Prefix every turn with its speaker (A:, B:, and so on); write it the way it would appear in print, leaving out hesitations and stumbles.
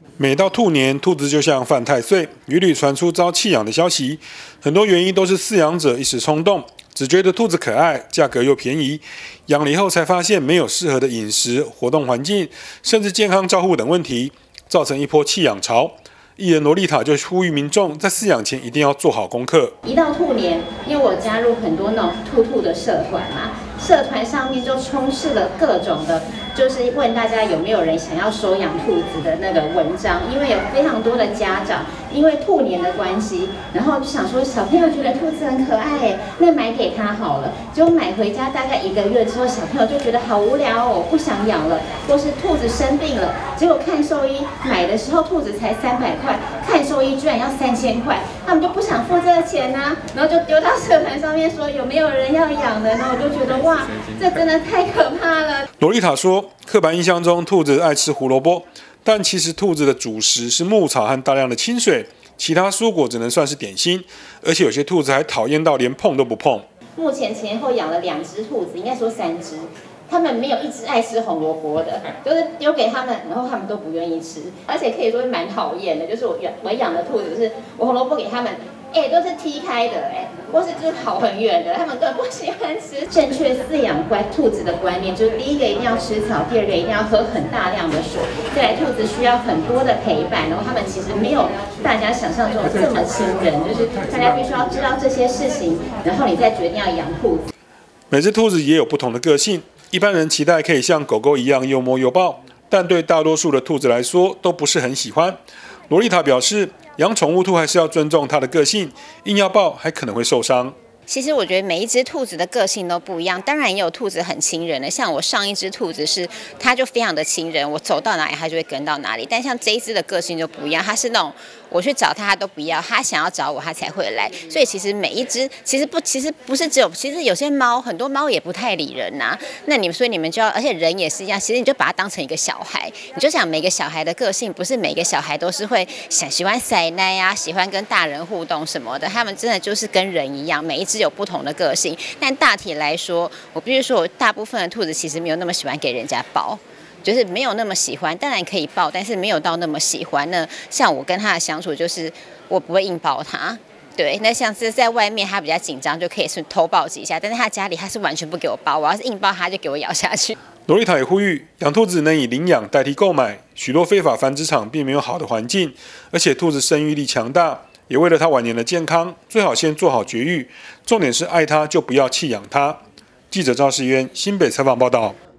A: 每到兔年，兔子就像犯太岁，屡屡传出遭弃养的消息。很多原因都是饲养者一时冲动，只觉得兔子可爱，价格又便宜，养了以后才发现没有适合的饮食、活动环境，甚至健康照护等问题，造成一波弃养潮。艺人萝莉塔就呼吁民众在饲养前一定要做好功课。
B: 一到兔年，因为我加入很多那种兔的社团嘛，社团上面就充斥了各种的，就是问大家有没有人想要收养兔子的那个文章。因为有非常多的家长因为兔年的关系，然后就想说小朋友觉得兔子很可爱耶，那买给他好了。结果买回家大概1个月之后，小朋友就觉得好无聊哦，不想养了，或是兔子生病了，结果看兽医买的时候兔子才300块，看兽医居然要3000块，他们就不想付这个钱啊，然后就丢到社团上面说有没有人要养的，然后我就觉得哇，这真的太可怕了。
A: 萝莉塔说，刻板印象中兔子爱吃胡萝卜，但其实兔子的主食是牧草和大量的清水，其他蔬果只能算是点心，而且有些兔子还讨厌到连碰都不碰。
B: 目前前后养了2只兔子，应该说3只。他们没有一只爱吃红萝卜的，就是丢给他们，然后他们都不愿意吃，而且可以说蛮讨厌的。就是我养的兔子，是我红萝卜给他们，都是踢开的，或是就是跑很远的，他们根本不喜欢吃。正确饲养兔子的观念，就是第一个一定要吃草，第二个一定要喝很大量的水，再来兔子需要很多的陪伴，然后他们其实没有大家想象中这么亲人，就是大家必须要知道这些事情，然后你再决定要养兔子。
A: 每只兔子也有不同的个性。一般人期待可以像狗狗一样又摸又抱，但对大多数的兔子来说都不是很喜欢。萝莉塔表示，养宠物兔还是要尊重它的个性，硬要抱还可能会受伤。
C: 其实我觉得每一只兔子的个性都不一样，当然也有兔子很亲人的，像我上一只兔子它就非常的亲人，我走到哪里它就会跟到哪里。但像这一只的个性就不一样，它是那种我去找它都不要，它想要找我它才会来。所以其实每一只其实不是只有，其实有些猫很多猫也不太理人呐、所以你们就要，而且人也是一样，其实你就把它当成一个小孩，你就想每个小孩的个性不是每个小孩都是会喜欢塞奶啊，喜欢跟大人互动什么的，他们真的就是跟人一样，每一只有不同的个性，但大体来说，我必须说，我大部分的兔子其实没有那么喜欢给人家抱，就是没有那么喜欢。当然可以抱，但是没有到那么喜欢呢。像我跟它的相处，就是我不会硬抱它。对，那像是在外面它比较紧张，就可以是偷抱几下，但是它家里它是完全不给我抱，我要是硬抱它就给我咬下去。
A: 萝莉塔也呼吁，养兔子能以领养代替购买，许多非法繁殖场并没有好的环境，而且兔子生育力强大。也为了它晚年的健康，最好先做好绝育。重点是爱它，就不要弃养它。记者赵世渊新北采访报道。